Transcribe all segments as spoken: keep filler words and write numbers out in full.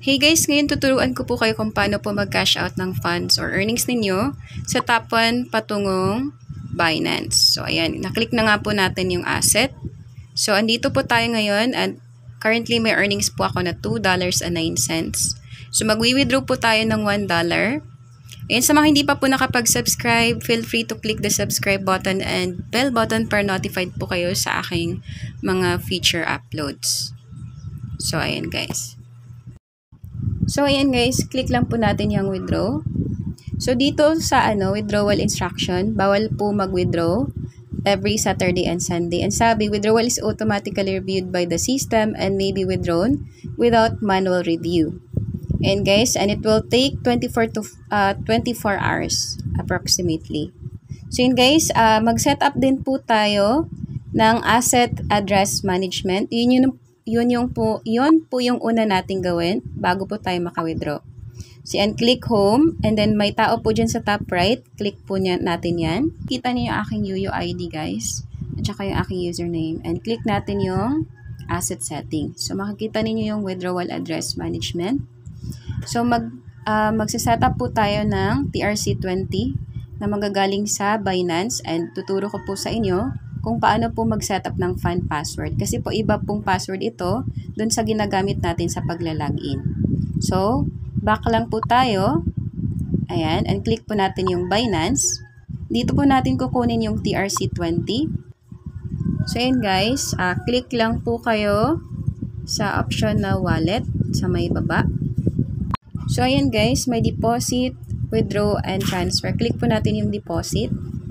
Hey guys, ngayon tuturuan ko po kayo kung paano po mag-cash out ng funds or earnings ninyo sa top one patungong Binance. So ayan, naklik na nga po natin yung asset. So andito po tayo ngayon at currently may earnings po ako na two dollars and nine cents. So magwi-withdraw po tayo ng one dollar. Ayan, sa mga hindi pa po nakapag-subscribe, feel free to click the subscribe button and bell button para notified po kayo sa aking mga feature uploads. So ayan guys. So, ayan guys, click lang po natin yung withdraw. So, dito sa ano withdrawal instruction, bawal po mag-withdraw every Saturday and Sunday. And sabi, withdrawal is automatically reviewed by the system and may be withdrawn without manual review. And guys, and it will take twenty-four to twenty-four hours approximately. So, yun guys, uh, mag-set up din po tayo ng asset address management. Yun yung Yun yung po, yun po yung una nating gawin bago po tayo maka-withdraw. So, and click home and then may tao po dyan sa top right. Click po niya, natin yan. Kita niyo yung aking U U I D guys. At saka yung aking username. And click natin yung asset setting. So, makikita niyo yung withdrawal address management. So, mag, uh, magsiset up po tayo ng T R C twenty na magagaling sa Binance. And tuturo ko po sa inyo kung paano po mag-setup ng fund password. Kasi po iba pong password ito dun sa ginagamit natin sa pagla-login. So, back lang po tayo. Ayan, and click po natin yung Binance. Dito po natin kukunin yung T R C twenty. So, ayan guys, uh, click lang po kayo sa option na wallet sa may baba. So, ayan guys, may deposit, withdraw, and transfer. Click po natin yung deposit.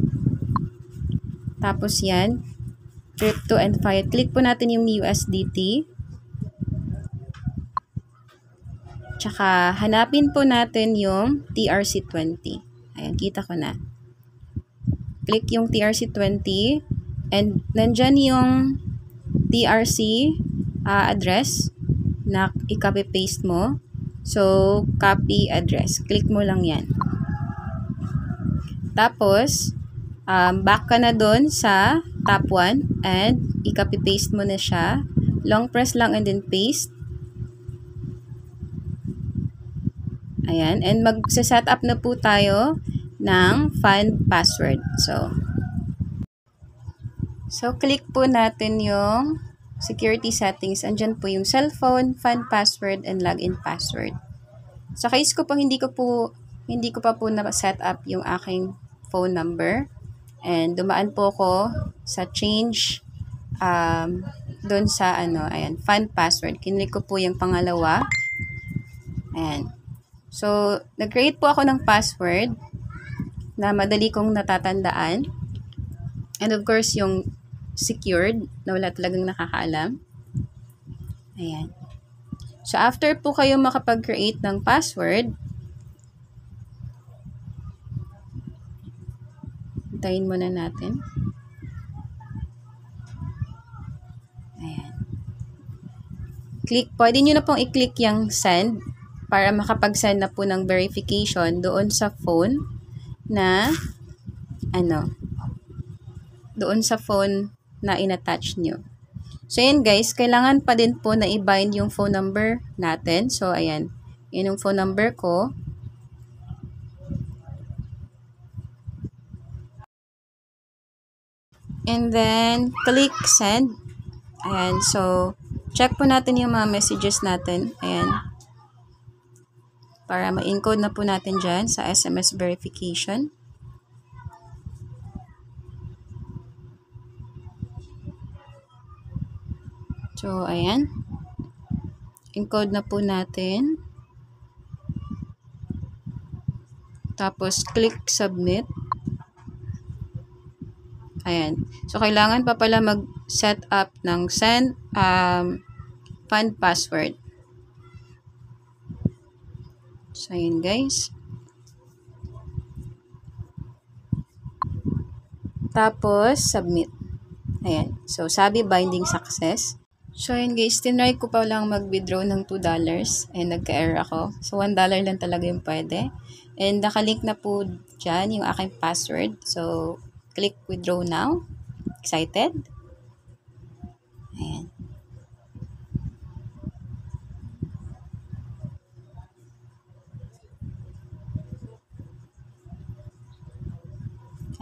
Tapos yan, crypto and fiat. Click po natin yung U S D T. Tsaka hanapin po natin yung T R C twenty. Ayan, kita ko na. Click yung T R C twenty and nandyan yung T R C uh, address na i-copy paste mo. So, copy address. Click mo lang yan. Tapos, Um, back ka na doon sa top one and i-copy paste mo na siya. Long press lang and then paste. Ayan. And mag-set up na po tayo ng fund password. So, so click po natin yung security settings. Andyan po yung cellphone, fund password, and login password. Sa case ko po, hindi ko po, hindi ko pa po na-set up yung aking phone number. And dumaan po ko sa change um, doon sa ano, ayan, fund password. Kinlik ko po yung pangalawa. Ayan. So, nag-create po ako ng password na madali kong natatandaan. And of course, yung secured na wala talagang nakakaalam. Ayan. So, after po kayo makapag-create ng password, tayin muna natin. Ayan. Click, pwede nyo na pong i-click yung send para makapag-send na po ng verification doon sa phone na ano, doon sa phone na in-attach nyo. So, ayan guys, kailangan pa din po na i-bind yung phone number natin. So, ayan, yun yung phone number ko. And then, click send. Ayan. So, check po natin yung mga messages natin. Ayan. Para ma-encode na po natin dyan sa S M S verification. So, ayan. Encode na po natin. Tapos, click submit. Ayan. So, kailangan pa pala mag-set up ng send um, fund password. So, ayan guys. Tapos, submit. Ayan. So, sabi binding success. So, ayan guys. Tinry ko pa lang mag-withdraw ng two dollars and nagka-error ako. So, one dollar lang talaga yung pwede. And nakalink na po dyan yung aking password. So, click withdraw now. Excited? Ayan.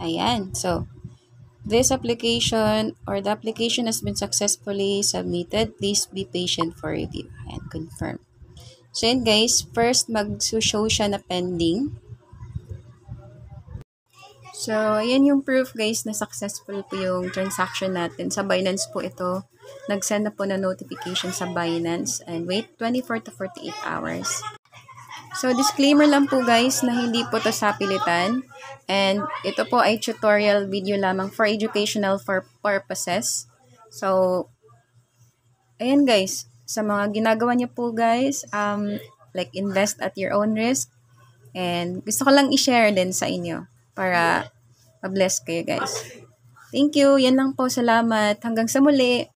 Ayan. So, this application or the application has been successfully submitted. Please be patient for review and confirm. So, yun guys. First, mag-show siya na pending. So, ayan yung proof guys na successful po yung transaction natin. Sa Binance po ito. Nag-send na po na notification sa Binance. And wait twenty-four to forty-eight hours. So, disclaimer lang po guys na hindi po to sapilitan. And ito po ay tutorial video lamang for educational for purposes. So, ayan guys. Sa mga ginagawa niyo po guys, um, like invest at your own risk. And gusto ko lang i-share din sa inyo para ma-bless kayo guys. Thank you. Yan lang po. Salamat. Hanggang sa muli.